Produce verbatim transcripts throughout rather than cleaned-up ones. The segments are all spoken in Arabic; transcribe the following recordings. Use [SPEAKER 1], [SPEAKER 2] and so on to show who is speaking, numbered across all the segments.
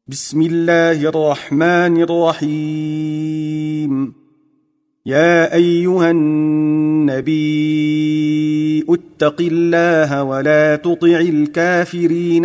[SPEAKER 1] بسم الله الرحمن الرحيم. يا أيها النبي اتق الله ولا تطع الكافرين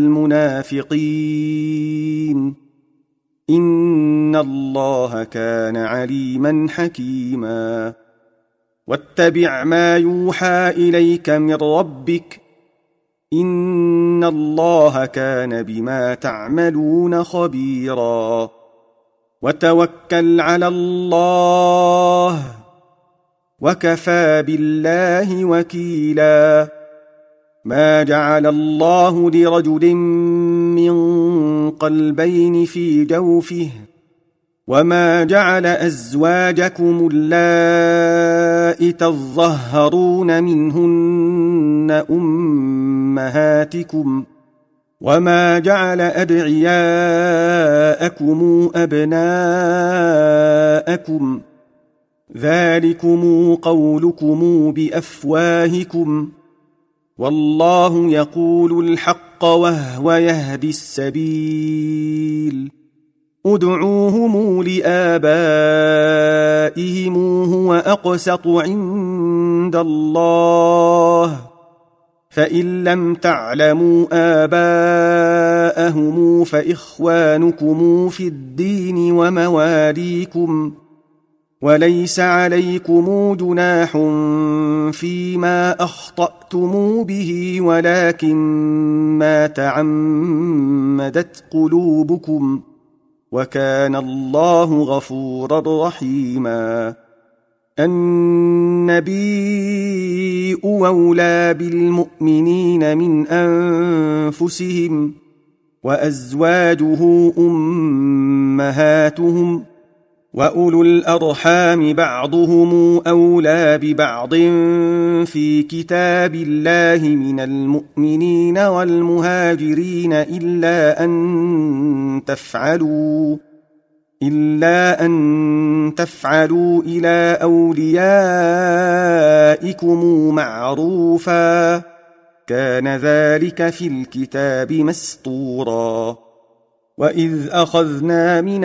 [SPEAKER 1] والمنافقين إن الله كان عليما حكيما. واتبع ما يوحى إليك من ربك إن الله كان بما تعملون خبيرا. وتوكل على الله وكفى بالله وكيلا. ما جعل الله لرجل من قلبين في جوفه وما جعل أزواجكم اللائي تظهرون منهن أمهاتكم وما جعل أدعياءكم أبناءكم ذلكم قولكم بأفواهكم والله يقول الحق وهو يهدي السبيل. ادعوهم لآبائهم هو أقسط عند الله فإن لم تعلموا آباءهم فإخوانكم في الدين ومواليكم وليس عليكم جناح فيما أخطأتم به ولكن ما تعمدت قلوبكم وكان الله غفورا رحيما. النبي أولى بالمؤمنين من أنفسهم وأزواجه أمهاتهم وأولو الأرحام بعضهم أولى ببعض في كتاب الله من المؤمنين والمهاجرين إلا أن تفعلوا إلا أن تفعلوا إلى أوليائكم معروفا كان ذلك في الكتاب مسطورا. وإذ أخذنا من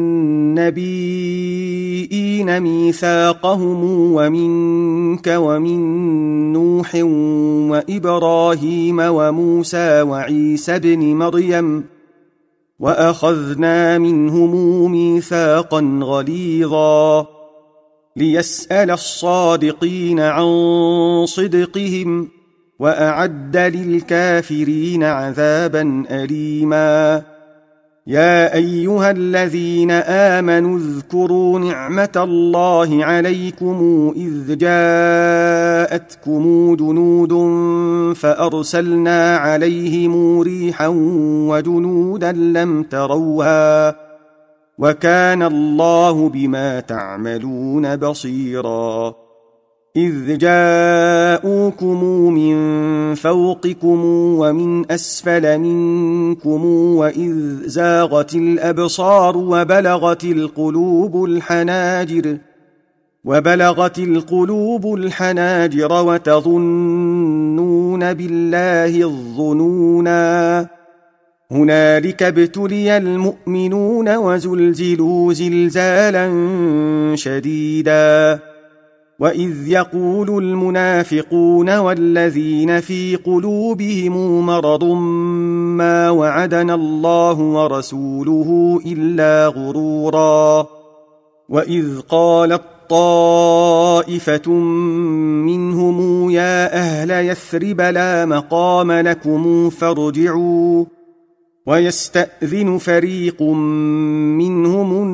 [SPEAKER 1] النبيين ميثاقهم ومنك ومن نوح وإبراهيم وموسى وعيسى ابن مريم وأخذنا منهم ميثاقا غليظا ليسأل الصادقين عن صدقهم وأعد للكافرين عذابا أليما. يا أيها الذين آمنوا اذكروا نعمة الله عليكم إذ جاءتكم جنود فأرسلنا عليهم ريحا وجنودا لم تروها وكان الله بما تعملون بصيرا. إذ جاءوكم من فوقكم ومن أسفل منكم وإذ زاغت الأبصار وبلغت القلوب الحناجر وبلغت القلوب الحناجر وتظنون بالله الظنونا. هنالك ابتلي المؤمنون وزلزلوا زلزالا شديدا. وإذ يقول المنافقون والذين في قلوبهم مرض ما وعدنا الله ورسوله إلا غرورا. وإذ قالت طائفة منهم يا أهل يثرب لا مقام لكم فارجعوا ويستأذن فريق منهم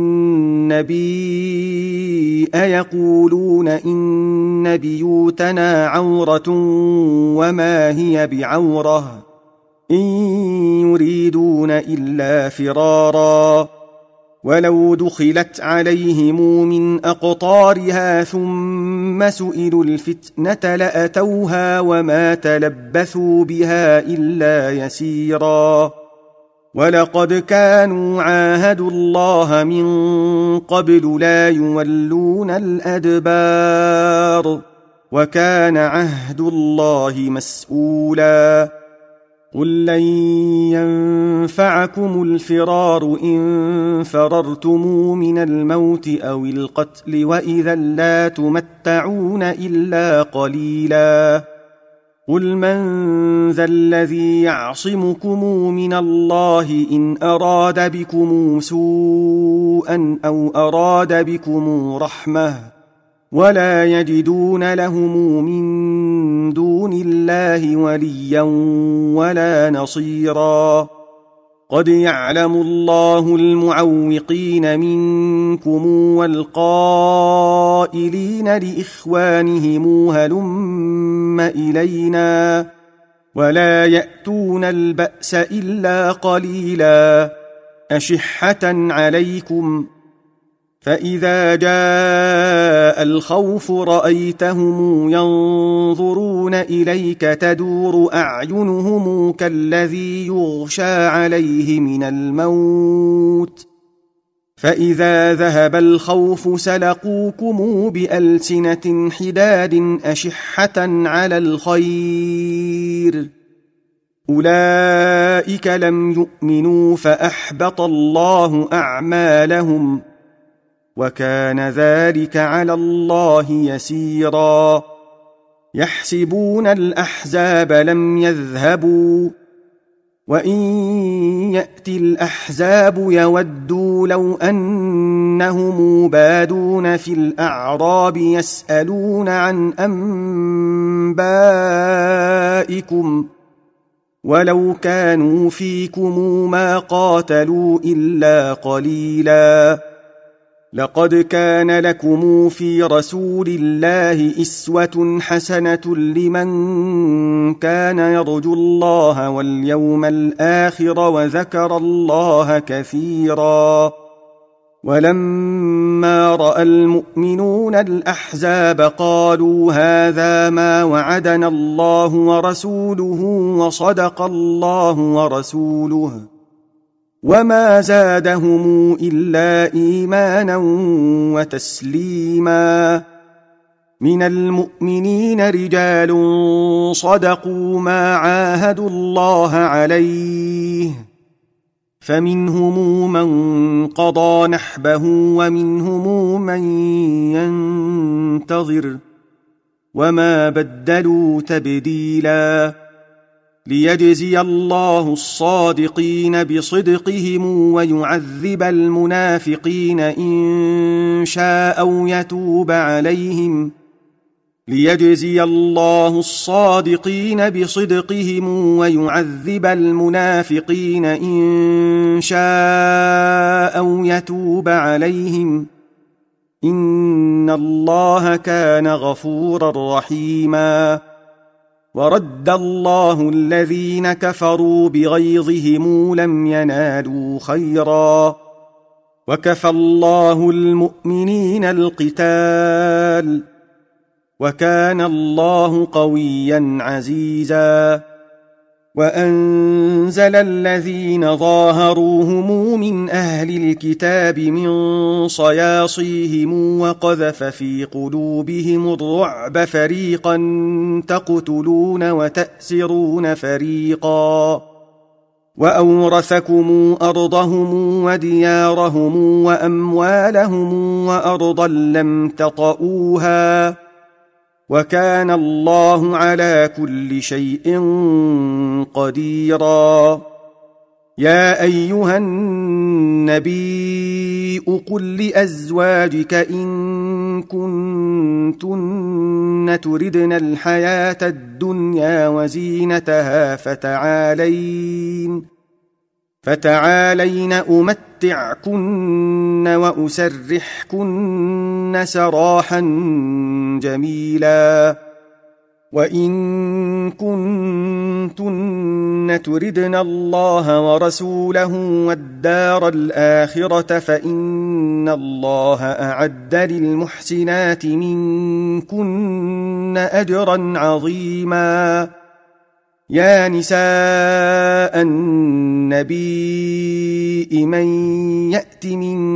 [SPEAKER 1] النبي أيقولون إن بيوتنا عورة وما هي بعورة إن يريدون إلا فرارا. ولو دخلت عليهم من أقطارها ثم سئلوا الفتنة لأتوها وما تلبثوا بها إلا يسيرا. ولقد كانوا عاهدوا الله من قبل لا يولون الأدبار وكان عهد الله مسؤولا. قل لن ينفعكم الفرار إن فررتم من الموت أو القتل وإذا لا تمتعون إلا قليلا قل من ذا الذي يعصمكم من الله إن أراد بكم سوءا أو أراد بكم رحمة ولا يجدون لهم من دون الله وليا ولا نصيرا قد يعلم الله المعوقين منكم والقائلين لإخوانهم هلم إلينا ولا يأتون البأس إلا قليلا أشحة عليكم فإذا جاء الخوف رأيتهم ينظرون إليك تدور أعينهم كالذي يغشى عليه من الموت فإذا ذهب الخوف سلقوكم بألسنة حداد أشحة على الخير أولئك لم يؤمنوا فأحبط الله أعمالهم وكان ذلك على الله يسيرا يحسبون الأحزاب لم يذهبوا وإن يأتي الأحزاب يودوا لو أنهم بادون في الأعراب يسألون عن أنبائكم ولو كانوا فيكم ما قاتلوا إلا قليلا لقد كان لكم في رسول الله إسوة حسنة لمن كان يرجو الله واليوم الآخر وذكر الله كثيرا ولما رأى المؤمنون الأحزاب قالوا هذا ما وعدنا الله ورسوله وصدق الله ورسوله وما زادهم إلا إيمانا وتسليما من المؤمنين رجال صدقوا ما عاهدوا الله عليه فمنهم من قضى نحبه ومنهم من ينتظر وما بدلوا تبديلا ليجزي الله الصادقين بصدقهم ويعذب المنافقين إن شاء أو يتوب عليهم ليجزي الله الصادقين بصدقهم ويعذب المنافقين إن شاء أو يتوب عليهم إن الله كان غفورا رحيما ورد الله الذين كفروا بغيظهم لم ينالوا خيرا وكفى الله المؤمنين القتال وكان الله قويا عزيزا وأنزل الذين ظاهروهم من أهل الكتاب من صياصيهم وقذف في قلوبهم الرعب فريقا تقتلون وتأسرون فريقا وأورثكم أرضهم وديارهم وأموالهم وأرضا لم تطئوها وكان الله على كل شيء قديرا يا أيها النبي قل لأزواجك إن كنتن تردن الحياة الدنيا وزينتها فتعالين فتعالين أمتعكن وأسرحكن سراحا جميلا وإن كنتن تردن الله ورسوله والدار الآخرة فإن الله أعد للمحسنات منكن أجرا عظيما يا نساء النبي من يأت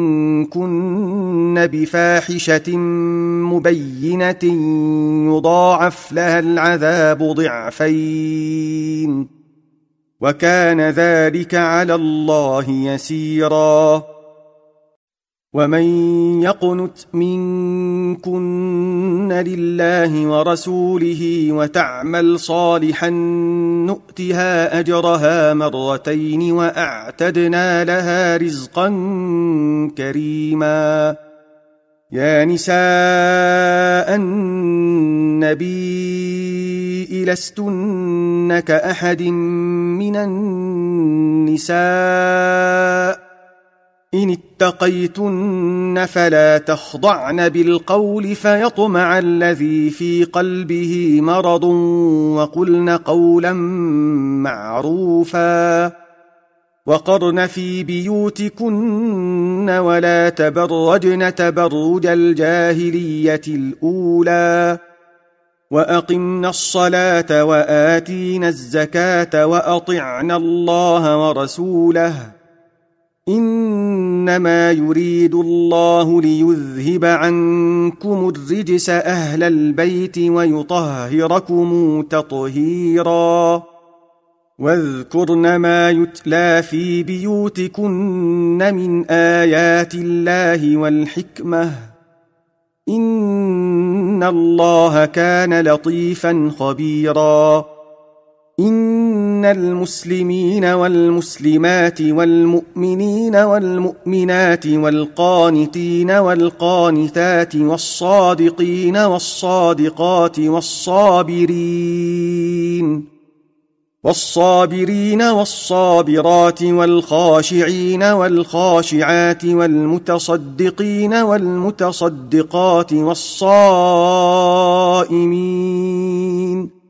[SPEAKER 1] منكن بفاحشة مبينة يضاعف لها العذاب ضعفين وكان ذلك على الله يسيرا. ومن يقنت منكن لله ورسوله وتعمل صالحا نؤتها أجرها مرتين وأعتدنا لها رزقا كريما. يا نساء النبي لستن كأحد من النساء إن اتقيتن فلا تخضعن بالقول فيطمع الذي في قلبه مرض وقلن قولا معروفا. وقرن في بيوتكن ولا تبرجن تبرج الجاهلية الأولى وأقمنا الصلاة وآتينا الزكاة وأطعنا الله ورسوله إنما يريد الله ليذهب عنكم الرجس أهل البيت ويطهركم تطهيرا. واذكرن ما يتلى في بيوتكن من آيات الله والحكمة إن الله كان لطيفا خبيرا. إن المسلمين والمسلمات والمؤمنين والمؤمنات والقانتين والقانتات والصادقين والصادقات والصابرين والصابرين والصابرات والخاشعين والخاشعات والمتصدقين والمتصدقات والصائمين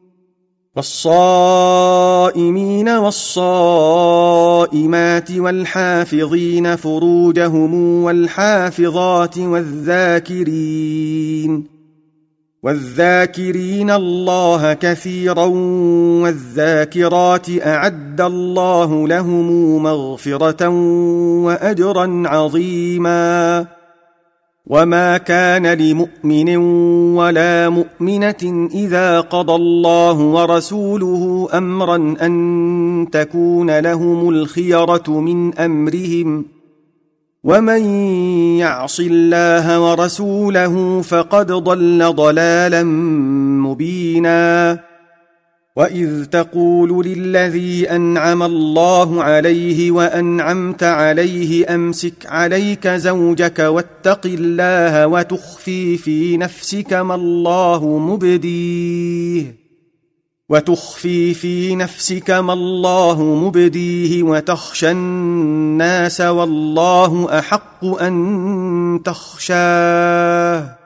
[SPEAKER 1] والصائمين والصائمات والحافظين فروجهم والحافظات والذاكرين والذاكرين الله كثيرا والذاكرات أعد الله لهم مغفرة وأجرا عظيما. وما كان لمؤمن ولا مؤمنة إذا قضى الله ورسوله أمرا أن تكون لهم الخيرة من أمرهم ومن يعص الله ورسوله فقد ضل ضلالا مبينا. وإذ تقول للذي أنعم الله عليه وأنعمت عليه أمسك عليك زوجك واتق الله وتخفي في نفسك ما الله مبديه وتخفي في نفسك ما الله مبديه وتخشى الناس والله أحق أن تخشاه.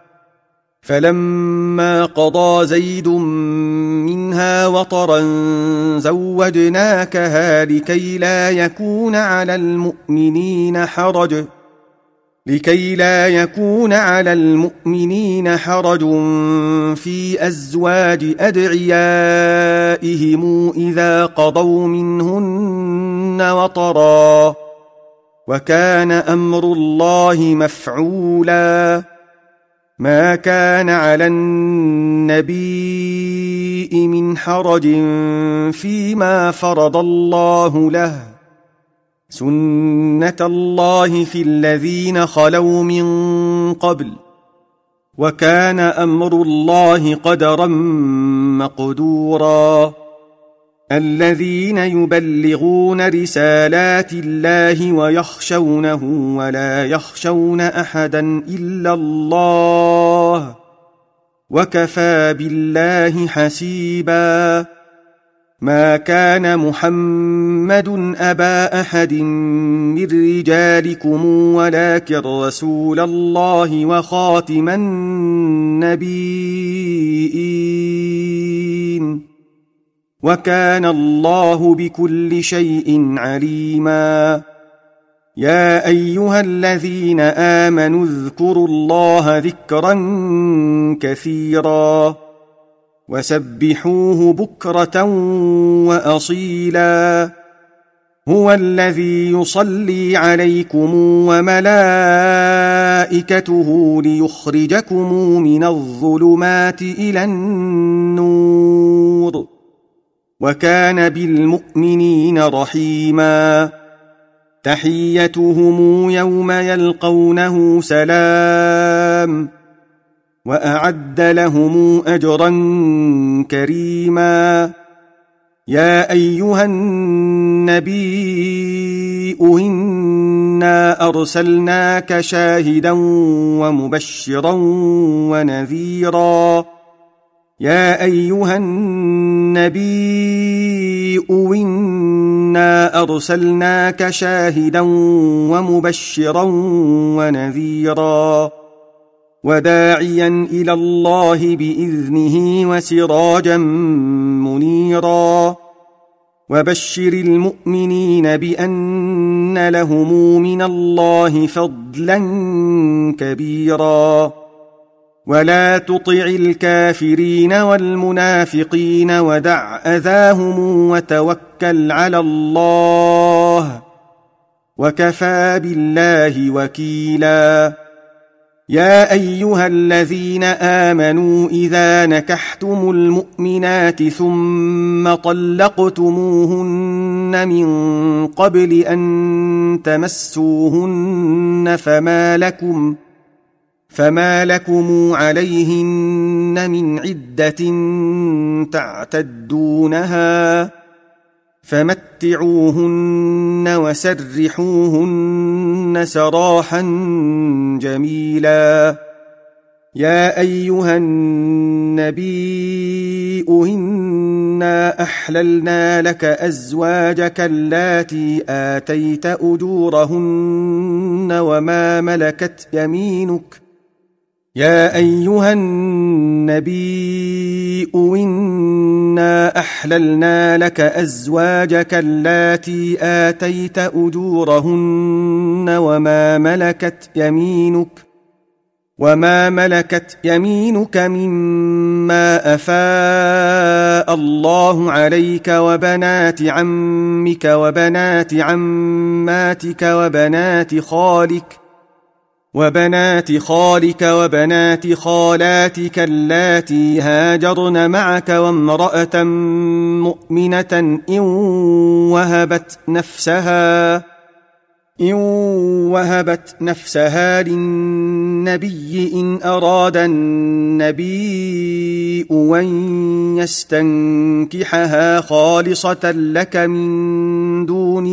[SPEAKER 1] فلما قضى زيد منها وطرا زوجناكها لكي لا يكون على المؤمنين حرج لكي لا يكون على المؤمنين حرج في أزواج أدعيائهم إذا قضوا منهن وطرا وكان أمر الله مفعولا. ما كان على النبي من حرج فيما فرض الله له سنة الله في الذين خلوا من قبل وكان أمر الله قدرا مقدورا. الذين يبلغون رسالات الله ويخشونه ولا يخشون أحدا إلا الله وكفى بالله حسيبا. ما كان محمد أبا أحد من رجالكم ولكن رسول الله وخاتم النبيين وكان الله بكل شيء عليما. يا أيها الذين آمنوا اذكروا الله ذكرا كثيرا وسبحوه بكرة وأصيلا. هو الذي يصلي عليكم وملائكته ليخرجكم من الظلمات إلى النور وكان بالمؤمنين رحيما تحيتهم يوم يلقونه سلام وأعد لهم أجرا كريما يا أيها النبي إنا أرسلناك شاهدا ومبشرا ونذيرا يا أيها النبي إنا أرسلناك شاهدا ومبشرا ونذيرا وداعيا إلى الله بإذنه وسراجا منيرا وبشر المؤمنين بأن لهم من الله فضلا كبيرا ولا تطع الكافرين والمنافقين ودع أذاهم وتوكل على الله وكفى بالله وكيلا يا أيها الذين آمنوا إذا نكحتم المؤمنات ثم طلقتموهن من قبل أن تمسوهن فما لكم فما لكم عليهن من عدة تعتدونها فمتعوهن وسرحوهن سراحا جميلا يا أيها النبي إنا أحللنا لك أزواجك اللاتي آتيت أجورهن وما ملكت يمينك يا أيها النبي إنا أحللنا لك أزواجك اللاتي آتيت أجورهن وما ملكت يمينك وما ملكت يمينك مما أفاء الله عليك وبنات عمك وبنات عماتك وبنات خالك وبنات خالك وبنات خالاتك اللاتي هاجرن معك وامرأة مؤمنة إن وهبت نفسها إن وهبت نفسها للنبي إن أراد النبي أن يستنكحها خالصة لك من دون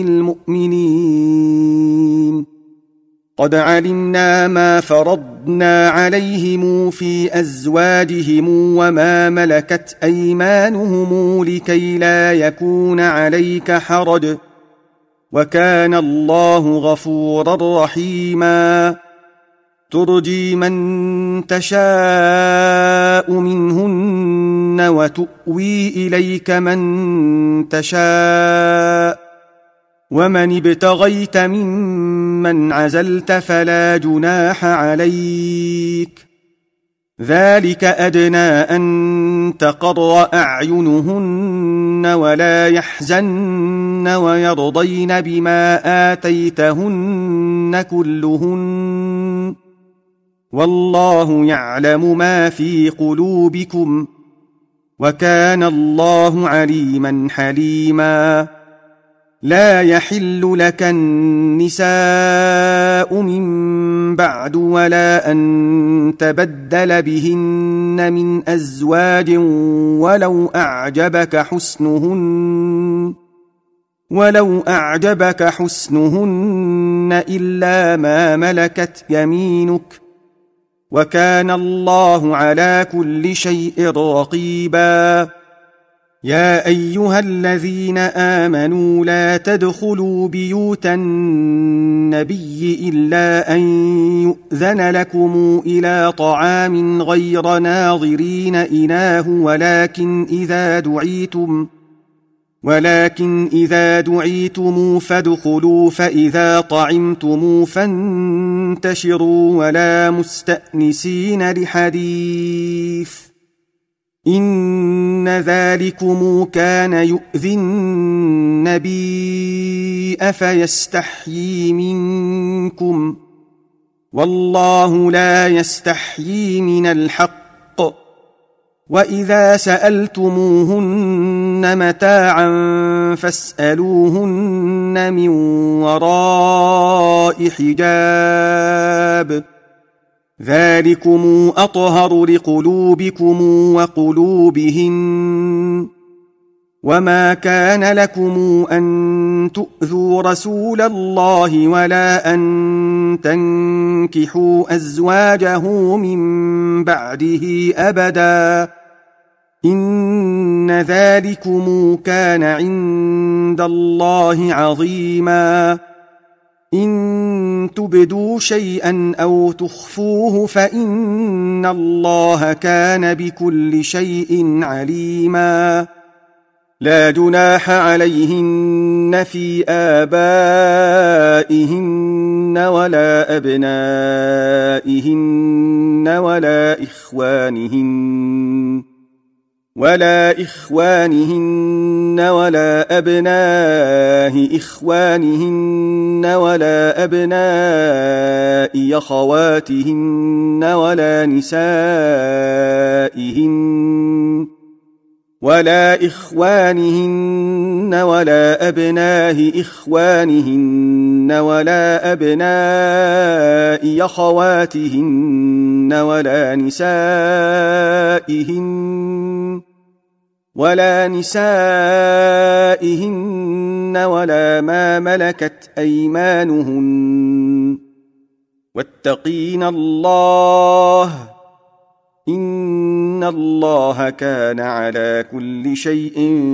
[SPEAKER 1] المؤمنين قد علمنا ما فرضنا عليهم في أزواجهم وما ملكت أيمانهم لكي لا يكون عليك حرج وكان الله غفورا رحيما ترجي من تشاء منهن وتؤوي إليك من تشاء ومن ابتغيت ممن عزلت فلا جناح عليك ذلك أدنى أن تقر أعينهن ولا يحزن ويرضين بما آتيتهن كلهن والله يعلم ما في قلوبكم وكان الله عليما حليما لا يحل لك النساء من بعد ولا أن تبدل بهن من أزواج ولو أعجبك حسنهن ولو أعجبك حسنهن إلا ما ملكت يمينك وكان الله على كل شيء رقيبا يا أيها الذين آمنوا لا تدخلوا بيوت النبي إلا أن يؤذن لكم إلى طعام غير ناظرين إناه ولكن إذا دعيتم ولكن إذا دعيتم فادخلوا فإذا طعمتم فانتشروا ولا مستأنسين لحديث إن ذلكم كان يؤذي النبي أفيستحيي منكم والله لا يستحيي من الحق وإذا سألتموهن متاعا فاسألوهن من وراء حجاب ذلكم أطهر لقلوبكم وقلوبهن وما كان لكم أن تؤذوا رسول الله ولا أن تنكحوا أزواجه من بعده أبدا إن ذلكم كان عند الله عظيما إن تبدوا شيئا أو تخفوه فإن الله كان بكل شيء عليما لا جناح عليهن في آبائهن ولا أبنائهن ولا إخوانهن ولا إخوانهن ولا أبناء إخوانهن ولا أبناء أخواتهن ولا نسائهن ولا إخوانهن ولا أبناء إخوانهن ولا أبناء أخواتهن ولا نسائهن ولا نسائهن ولا ما ملكت أيمانهن واتقين الله إن الله كان على كل شيء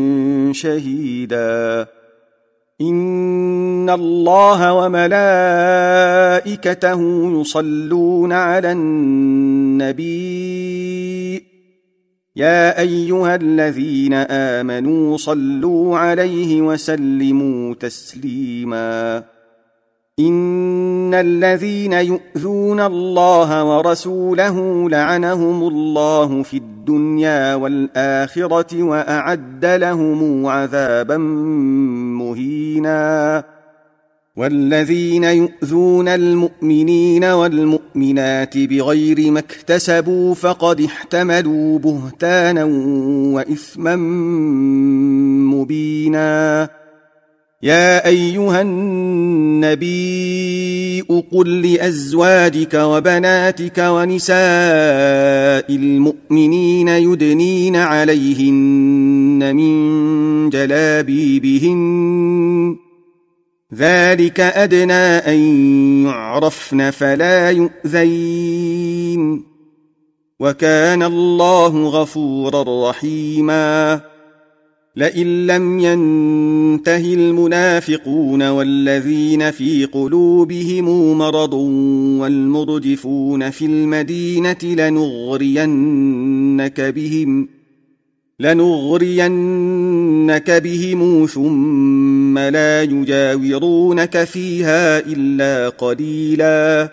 [SPEAKER 1] شهيدا إن الله وملائكته يصلون على النبي يا أيها الذين آمنوا صلوا عليه وسلموا تسليما إن الذين يؤذون الله ورسوله لعنهم الله في الدنيا والآخرة وأعد لهم عذابا مهينا والذين يؤذون المؤمنين والمؤمنات بغير ما اكتسبوا فقد احتملوا بهتانا وإثما مبينا يا أيها النبي قل لأزواجك وبناتك ونساء المؤمنين يدنين عليهن من جلابيبهن ذلك أدنى أن يعرفن فلا يؤذين وكان الله غفورا رحيما لئن لم ينته المنافقون والذين في قلوبهم مرض والمرجفون في المدينة لنغرينك بهم لنغرينك بهم ثم لا يجاورونك فيها إلا قليلا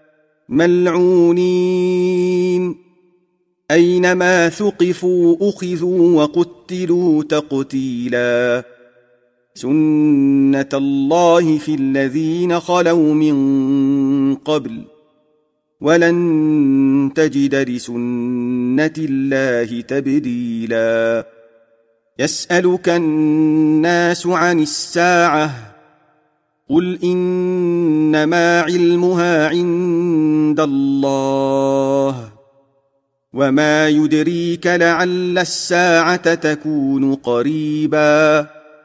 [SPEAKER 1] ملعونين أينما ثقفوا أخذوا وقتلوا تقتيلا سنة الله في الذين خلوا من قبل ولن تجد لسنة الله تبديلا يسألك الناس عن الساعة قل إنما علمها عند الله وما يدريك لعل الساعة تكون قريبا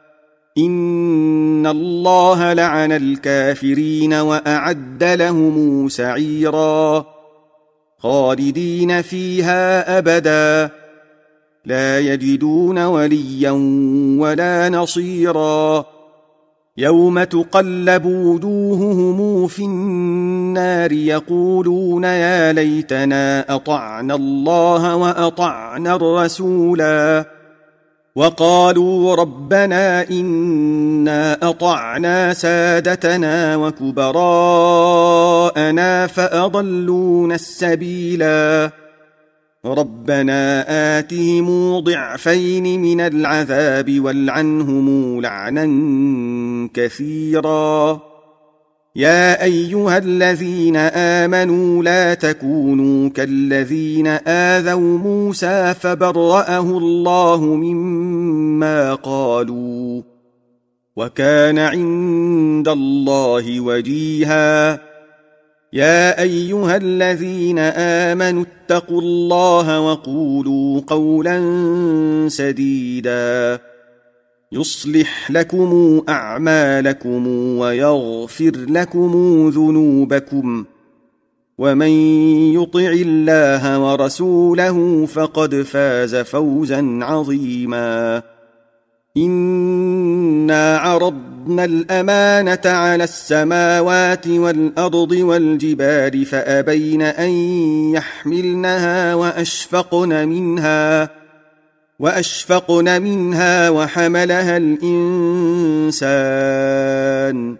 [SPEAKER 1] إن الله لعن الكافرين وأعد لهم سعيرا خالدين فيها أبدا لا يجدون وليا ولا نصيرا يوم تقلب وجوههم في النار يقولون يا ليتنا أطعنا الله وأطعنا الرسولا وقالوا ربنا إنا أطعنا سادتنا وكبراءنا فأضلونا السبيلا ربنا آتهم ضعفين من العذاب والعنهم لعنا كثيرا يا أيها الذين آمنوا لا تكونوا كالذين آذوا موسى فبرأه الله مما قالوا وكان عند الله وجيها. يا أيها الذين آمنوا اتقوا الله وقولوا قولا سديدا يصلح لكم أعمالكم ويغفر لكم ذنوبكم ومن يطع الله ورسوله فقد فاز فوزا عظيما. إنا عرضنا الأمانة على السماوات والأرض والجبال فأبين أن يحملنها وأشفقن منها وأشفقن منها وحملها الإنسان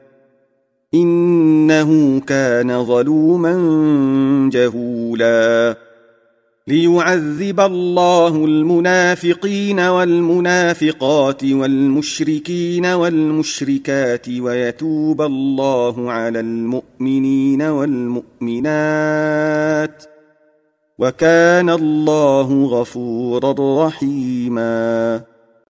[SPEAKER 1] إنه كان ظلوما جهولا. ليعذب الله المنافقين والمنافقات والمشركين والمشركات ويتوب الله على المؤمنين والمؤمنات وكان الله غفورا رحيما.